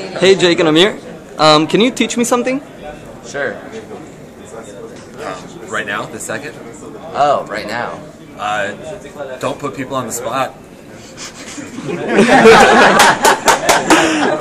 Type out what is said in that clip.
Hey Jake and Amir, can you teach me something? Sure. Right now, this second? Oh, right now. Don't put people on the spot.